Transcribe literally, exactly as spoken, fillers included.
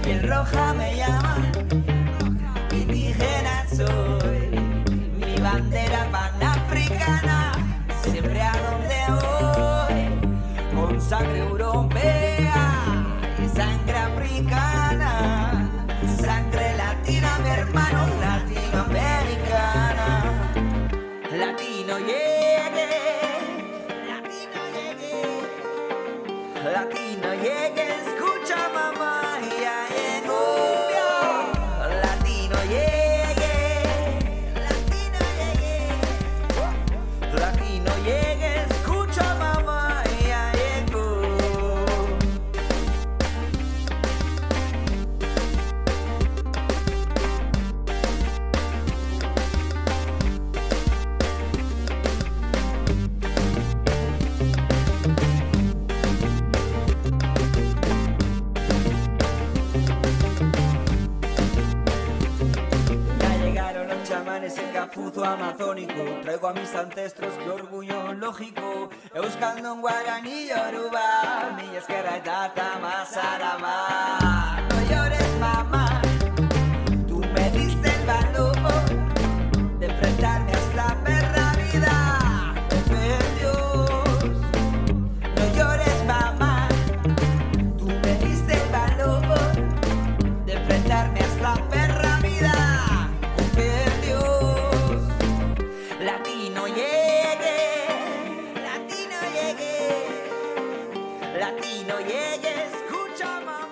piel roja me llama, indígena soy, mi bandera panafricana, siempre a donde voy, con sangre europea y sangre africana, sangre latina, mi hermano, latinoamericana, latino llegue, latino llegue, latino llegue, escucha mamá, ya llegó, latino llegue, latino llegue, latino llegue, escucha mamá, ya llegó. Chamanes en capuzo amazónico, traigo a mis ancestros, qué orgullo lógico, euskaldun guaraní yoruba, mi esquerra y tata masarama. No llores mamá, tú me diste el valor de enfrentarme a esta perra vida, me fe en Dios. No llores mamá, tú me diste el valor de enfrentarme a esta perra vida. Latino llegue, latino llegue, latino llegue, escucha más.